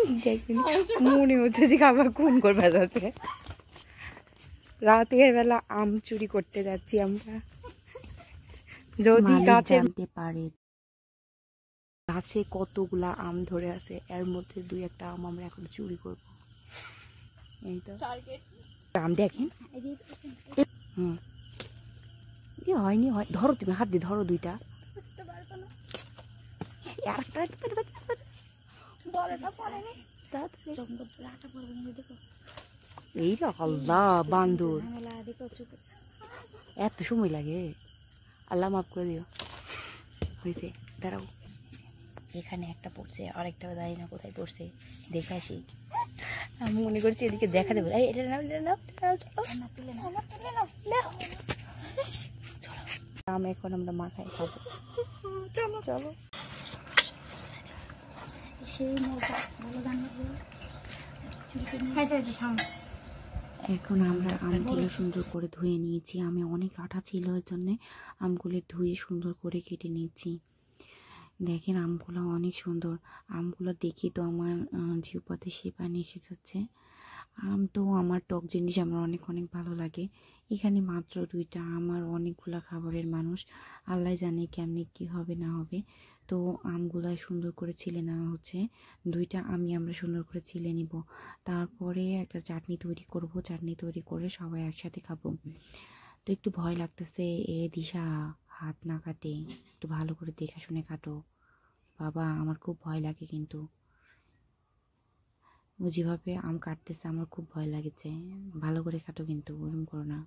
দেখবেন মনে হচ্ছে যে খাবার খুন করবে যাচ্ছে। রাতের বেলা আম চুরি করতে যাচ্ছি আমরা, যদি গাছে জানতে পারে গাছে কতগুলা আম ধরে আছে, এর মধ্যে 2-1টা আম আমরা এখন চুরি করবো। এই তো আম দেখেন। হয়নি, হয় ধরো, তুমি হাত দিয়ে ধরো 2টা। এই আল্লাহ বান্দর, এত সময় লাগে? আল্লাহ মাফ করে দিও। হয়েছে, দাঁড়াও, এখানে একটা পড়ছে, আরেকটা জানি না কোথায় পড়ছে, দেখে আসি। আমি মনে করছি এদিকে দেখা দেবো। এটা নাও, এটা নাও, আম এখন আমরা মাখায় খাবো। চলো চলো। এখন আমরা আমগুলো সুন্দর করে ধুয়ে নিয়েছি। আমি অনেক আঠা ছিল, এর জন্যে আমগুলো ধুয়ে সুন্দর করে কেটে নিয়েছি। দেখেন আমগুলো অনেক সুন্দর। আমগুলো দেখি তো আমার জিহ্বাতে সে পানি এসে যাচ্ছে। আম তো আমার টক জিনিস আমার অনেক অনেক ভালো লাগে। এখানে মাত্র 2টা আম আর অনেকগুলা খাবারের মানুষ, আল্লাহ জানে কেমনি কি হবে না হবে। তো আমগুলা সুন্দর করে ছিলে নেওয়া হচ্ছে। 2টা আমি আমরা সুন্দর করে ছিলে নিব, তারপরে একটা চাটনি তৈরি করব। চাটনি তৈরি করে সবাই একসাথে খাবো। তো একটু ভয় লাগতেছে, দিশা হাত না কাটে, একটু ভালো করে দেখে শুনে কাটো বাবা, আমার খুব ভয় লাগে। কিন্তু ও যেভাবে আম কাটতেছে আমার খুব ভয় লাগেছে। ভালো করে কাটো কিন্তু, ওরকম করো না।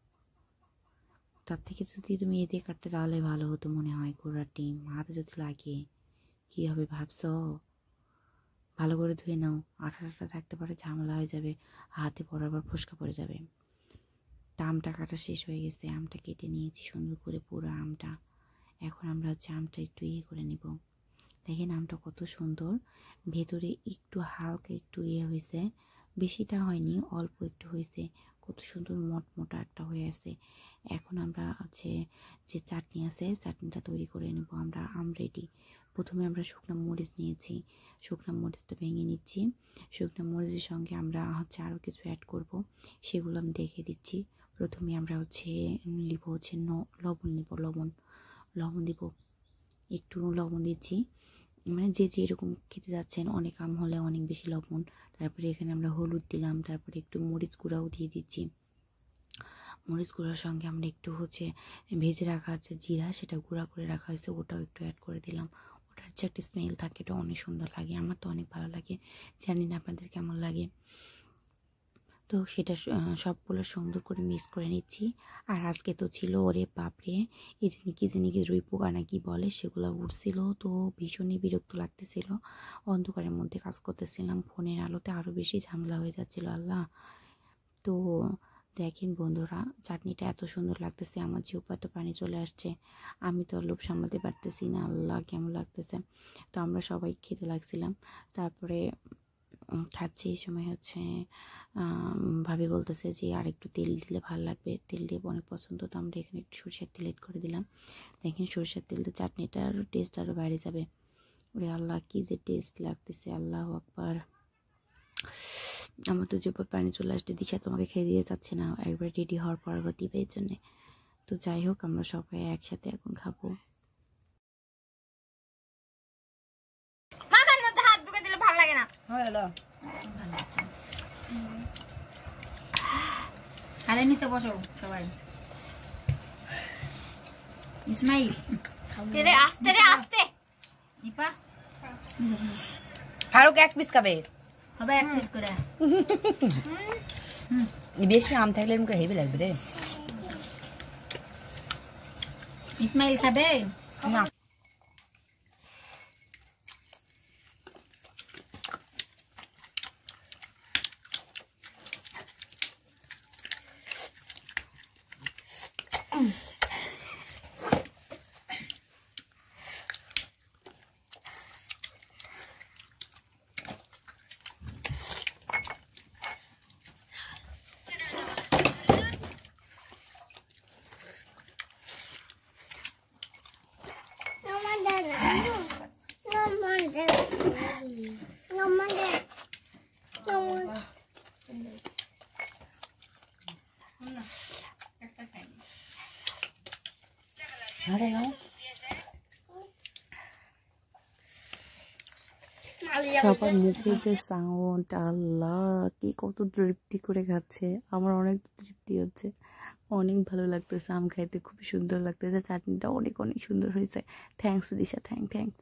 তার থেকে যদি তুমি এতে কাটতে তাহলে ভালো হতো মনে হয়। গোড়ার ডিম হাতে যদি লাগে কি হবে ভাবছো? ভালো করে ধুয়ে নাও, আঠাটা থাকতে পারে, ঝামেলা হয়ে যাবে, হাতে বরাবর ফোসকা পড়ে যাবে। তা আমটা কাটা শেষ হয়ে গেছে, আমটা কেটে নিয়েছি সুন্দর করে পুরো আমটা। এখন আমরা আমটা একটু করে নিব। দেখেন আমটা কত সুন্দর, ভেতরে একটু হালকা একটু হয়েছে, বেশিটা হয়নি, অল্প একটু হয়েছে। কত সুন্দর মোটা একটা হয়ে আছে। এখন আমরা যে চাটনি আছে, চাটনিটা তৈরি করে নেব আমরা। আম রেডি। প্রথমে আমরা শুকনো মরিচ নিয়েছি, শুকনো মরিচটা ভেঙে নিচ্ছি। শুকনো মরিচের সঙ্গে আমরা আরও কিছু অ্যাড করব, সেগুলো আমি দেখে দিচ্ছি। প্রথমে আমরা নিব লবণ নিব, লবণ দিব, একটু লবণ দিচ্ছি। মানে যে যেরকম খেতে যাচ্ছেন, অনেক আম হলে অনেক বেশি লবণ। তারপরে এখানে আমরা হলুদ দিলাম, তারপরে একটু মরিচ গুঁড়াও দিয়ে দিচ্ছি। মরিচ গুঁড়ার সঙ্গে আমরা একটু ভেজে রাখা আছে জিরা, সেটা গুঁড়া করে রাখা হয়েছে, ওটাও একটু অ্যাড করে দিলাম। ওটার যে একটা স্মেল থাকে, এটা অনেক সুন্দর লাগে, আমার তো অনেক ভালো লাগে। জানি না আপনাদের কেমন লাগে। তো সেটা সবগুলো সুন্দর করে মিক্স করে নিচ্ছি। আর আজকে তো ছিল, ওরে বাপরে, কি জানি রুই পোকা না কি বলে, সেগুলো উঠছিল। তো ভীষণই বিরক্ত লাগতেছিল, অন্ধকারের মধ্যে কাজ করতেছিলাম, ফোনের আলোতে আরও বেশি ঝামেলা হয়ে যাচ্ছিল আল্লাহ। তো দেখেন বন্ধুরা, চাটনিটা এত সুন্দর লাগতেছে, আমার জিহ্বায় তো পানি চলে আসছে। আমি তো লোভ সামলাতে পারতেছি না, আল্লাহ কেমন লাগতেছে। তো আমরা সবাই খেতে লাগছিলাম। তারপরে খাচ্ছি, এই সময় ভাবি বলতেছে যে আর একটু তেল দিলে ভালো লাগবে, তেল দিয়ে অনেক পছন্দ। তো আমরা এখানে একটু সরষের তেল এড করে দিলাম। দেখেন সরষের তেল তো চাটনিটার টেস্ট আরও বাইরে যাবে। ওরে আল্লাহ, কি যে টেস্ট লাগতেছে, আল্লাহ আকবার। আমার তো যে পানি চলে আসতে, দিশা তোমাকে খেয়ে দিয়ে যাচ্ছে না, একবার রেডি হওয়ার পর দিবে এই জন্যে। তো যাই হোক, আমরা সবাই একসাথে এখন খাবো। ভালো লাগে না, আরে নিচে বসো সবাই। ইসমাইল আস্তে রে আস্তে, নিপা ফারুক 1 পিস খাবে, হবে 1 পিস করে। বেশি আম থাকলে এরকম হেভি লাগবে রে। ইসমাইল খাবে না, সবার মুখে যে সাউন্ড, আল্লাহ কি কত তৃপ্তি করে খাচ্ছে। আমার অনেক তৃপ্তি হচ্ছে, অনেক ভালো লাগতেছে। আম খাইতে খুব সুন্দর লাগতেছে, চাটনিটা অনেক অনেক সুন্দর হয়েছে। থ্যাংকস দিশা, থ্যাংকস।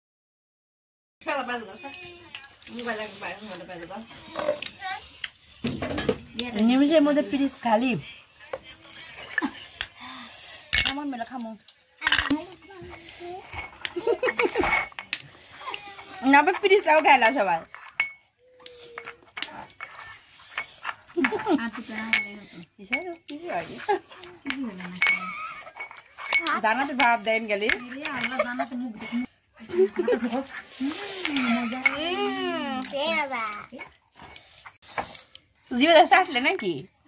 নিমিষের মধ্যে পিরিস খালি আমার মেলা খামো না, পিরিসটাও খেলা সবাই জানাতে ভাব দেন গেলি জিবে আসলে নাকি